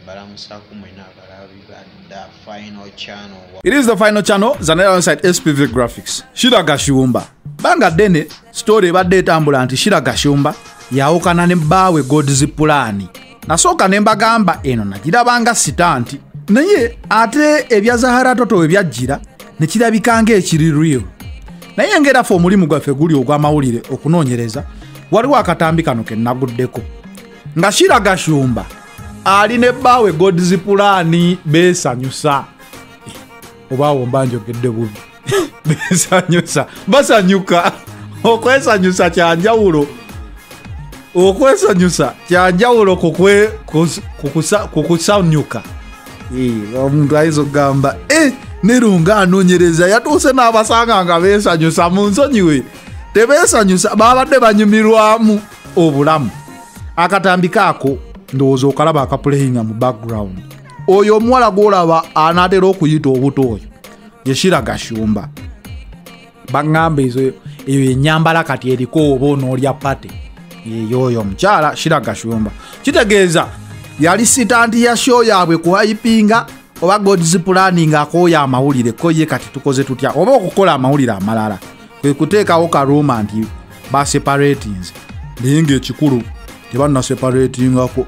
It is the final channel, Zanera alongside SPV Graphics. Sheila Gashumba. Banga dene, story ba data ambulanti Sheila Gashumba, yaukana ne bawe Godzipulani. Nasoka nemba gamba eno nagira banga Stunt. Naye ate ebya Zahara toto ebyajira ne kirabikanga ekiririo. Naye ngera fo mulimu gwafe guli ogwamawulire okunoonyereza waliwo akatambi kano ke naguddeko. Nga Sheila Gashumba ali ne bawe Godzipulani besanyusa. Obawo mbanjogedde bubi. Besanyusa. Basanyuka. Okwesanyusa kyanjawulo. Okwesanyusa kyanjawulo kukusanyuka. Omuntu ayizo gamba nerunga anoonyereza yatuuse n'abasanga nga besanyusa mu nsonyiwe. Tebesanyusa babadde banyumirwamu obulamu. Akatambi kaako ndowooza okalaba akapuleyinga mu background. Oyo omuwala gw'olaba anaatera okuyita obuto oyo ye Sheila Gashumba. Baŋŋamba eyo ennyambala kati eriko oba onoolya pate. Eyo omukyala Sheila Gashumba. Kitegeeza yali Stunt ya show yaabwe kuhayipinga oba Godzipulani ng'akooya amawulire ko ye kati tukoze tutya oba okukola amawulire amalala. Kwe kuteekawo karuuma nti baseparatinze. Naye ng'ekikulu tebanna separatingako.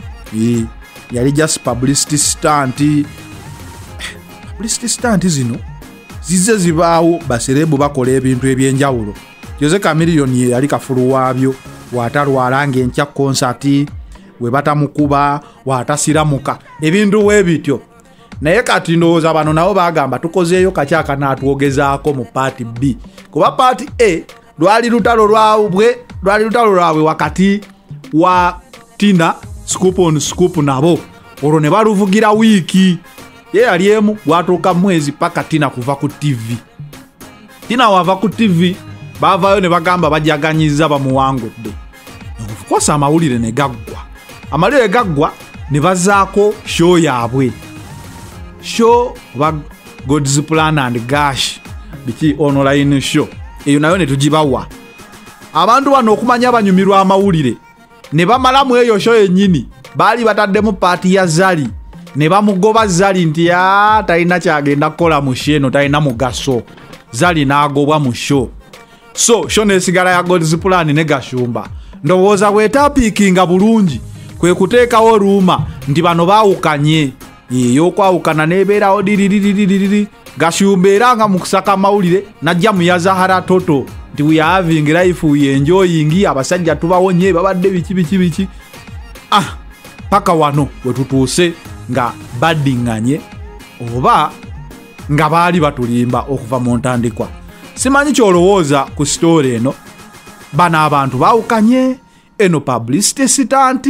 Yali just publicity stunt. Publicity stunt zino zize zibaawo baserebu bakola ebintu ebyenjawulo. Jose Chameleone yali kafulu waabyo waatalwala ng'enkya concert we batamukuba waatasiramuka ebintu weebityo. Naye kati ndowooza bano nabo bagamba tukozeeyo kakyaka n'atwogezaako mu party B. Kuba party A lwali lutalo lwabwe wakati wa Tina Scoop on Scoop nabo olwo ne baluvugira wiiki. Ye yali emu gwatuuka mwezi paka Tina kuva ku TV. Tina wava ku TV baavaayo ne bagamba bajaganyiza bamuwangudde. Of course amawulire ne gaggwa. Amalire gaggwa ne bazaako show yaabwe. Show ba Godzipulani and Gash biki online show. Eyo nayo ne tugibawa. Abantu bano okumanya abanyumirwa amawulire ne bamalamu eyo show yennyini baali bataddemu paati ya Zali ne bamugoba Zali nti talina kyagenda kukola mu sheno talina mugaso. Zali n'agobwa mu show. So show nesigala ya Godzipulani ne Gashumba ndowooza bwetapiikinga bulungi kwe kuteekawo ruuma nti bano baawukanye. Y'okwawukana n'ebeerawo diririririririri. Gashumba era nga mu kusaka amawulire najja mu ya Zahara toto nti we are having life we enjoying abasajja tubawonye babadde biki. Paka wano we tutuuse nga baddinganye oba nga baali batulimba okuva mu ntandikwa. Simanyi kyolowooza ku story eno. Bano abantu baawukanye eno publicity stunt.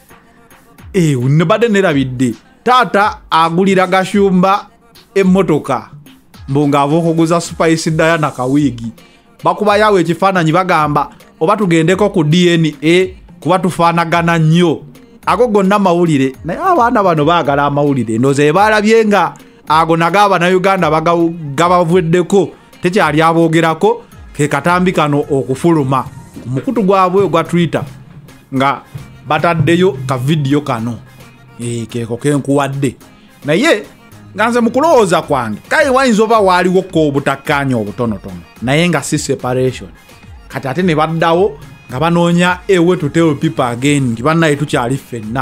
Ne badde nerabidde taata agulira Gashumba emmotoka mbonga avokoguza Spice Diana kawiigi. Bakuba yawe ekifaananyi bagamba oba tugendeko ku DNA kuba tufaanagana nnyo. Ago gonna mawulire naye abaana bano baagala amawulire ndowooza ebalabye nga ago naga Uganda gabavuddeko tekyali aboogerako ke katambi kano okufuluma ku mukutu gwabwe ogwa Twitter nga bataddeyo ka video kano. Keeko kenkuwadde naye nganze mu kulowooza kwange kale wayinza oba waaliwo ko obutakkaanya obutonotono naye nga si separation. Kati ate ne baddawo nga banoonya ewe to tell people again nti bannaye tukyali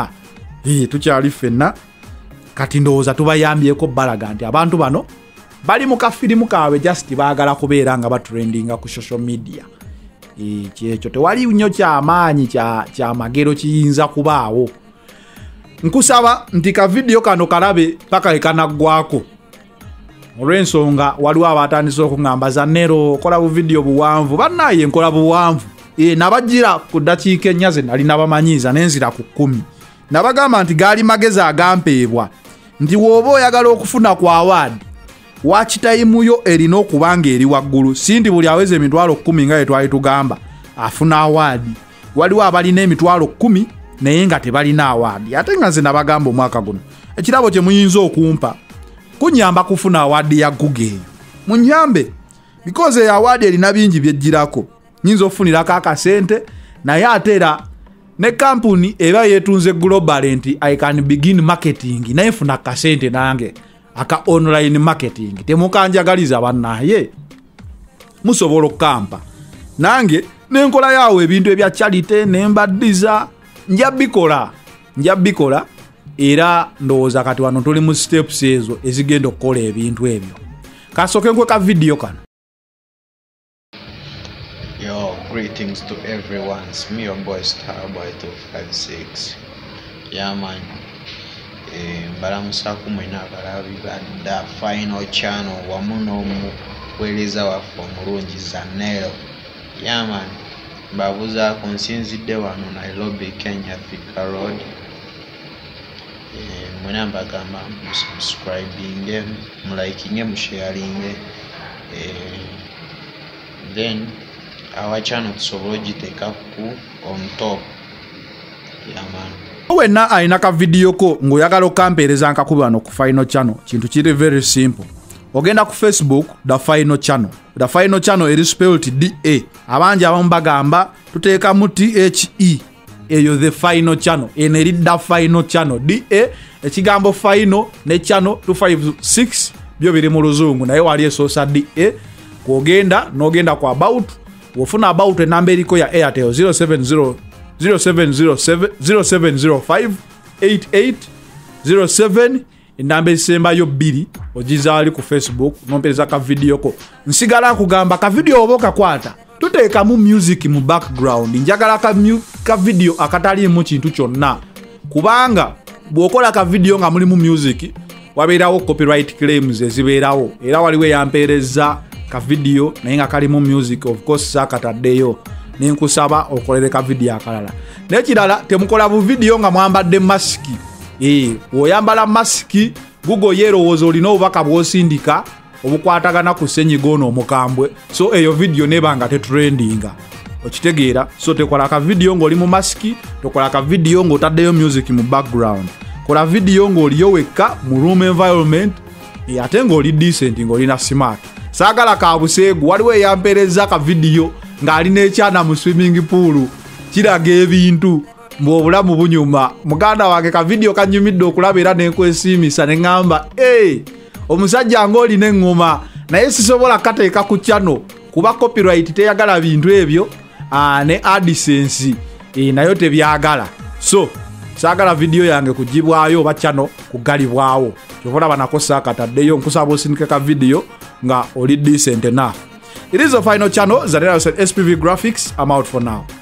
ffenna. Kati ndowooza tubayambyeko balaga nti abantu bano bali mu kafirimu kaabwe just baagala kubeera nga batrendinga ku social media. Kyekyo tewali nnyo kyamaanyi kyamagero kiyinza kubaawo. Nkusaba nti ka video kano kalabe paka ekanaggwako. Olw'ensonga waliwo abatandise okuŋŋamba Zanero kola bu video buwanvu. Bannaye nkola buwanvu. Nabajjira ku ddakiika ennya ze nali nabamanyiiza n'enzira ku 10. Nabagamba nti gaali magezi agampeebwa nti w'oba oyagala okufuna ku award wakitayimuyo erina okuba nga eri waggulu. Si nti buli aweze emitwalo 10 nga twali tugamba afuna award. Waliwo abalina emitwalo 10 naye nga tebalina award. Ate nga nze nabagamba omwaka guno ekirabo kye muyinza okumpa kunyamba kufuna award ya Google eyo. Munyambe because award erina bingi byejjirako. Nyinza ofunirako akasente naye ate era ne company eba yetunze global enti I can begin marketing naye funa kasente nange aka online marketing temukanjagaliza bannaye musobola okampa nange nenkola yawe ebintu ebya charity nembadiza njabikola era ndowooza kati wano tuli mu steps ezo ezigenda okukola ebintu ebyo kasoke nkwe ka video kano. Yo, greetings to everyone. It's me, your boy Starboy 256. Yeah, man. Mbalamusaku mwena abalabi badda final channel wamuno weleza waffe omulungi Zanero. Yeah, man. Mbabuzaako nsinzidde wano Nairobi, Kenya, Thika Road. Mwena mbagamba subscribing, liking, sharing. Then our channel tusobola take up on top. Yeah, man. Wenna aina ka video ko ngoyagala okampereza nkakuba wano ku final channel kintu kiri very simple. Ogenda ku Facebook the final channel. The final channel is spelled DA. Abanje abamu bagamba tuteeka mu THE. Eyo the final channel. Eneri the final channel. DA ekigambo final ne channel 256 byo biri mu luzungu naye wali esosa DA. Kogenda nogenda kwa about wofuna about enamba eriko ya Airtel 07058807 enamba esemba yo 2 ogizaali ku Facebook nompeza ka video ko nsigala kugamba ka video oboka kwata tuteeka mu music mu background njagala ka video akatali mu kintu kyonna kubanga bwokola ka video nga muli mu music wabeerawo copyright claims ezibeerawo era waliwo yampereza ka video naye nga kali mu music of course sakataddeyo nenkusaba okolere ka video akalala nekirala temukola bu video nga mwambadde masiki oyambala masiki Google yerowooza olina obubaka bwosindika obukwatagana ku senyiga ono omukambwe so eyo video nebanga tetrendinga okitegeera so tekola ka video ng'oli mu masiki tokola ka video ng'otaddeyo music mu background kola video ng'oliyo wekka mu room environment ate ng'oli decent ng'olina smart sagala ka buseegu waliwo eyampereza ka video ng'ali n'ekyana mu swimming pool kiraga ebintu mb'obulamu bunyuma muganda wange ka video kanyumidde okulaba era nenkwesiimisa ne ŋŋamba omusajja ng'olina eŋŋoma naye sisobola kateeka ku channel kuba copyright teyagala bintu ebyo ne AdSense nayo tebyagala so saagala video yange kugibwayo oba channel kugalibwawo kyobola banakosa akataddeyo nkusaba osindike ka video nga oli decent enough. It is the final channel. Zanera said SPV Graphics. I'm out for now.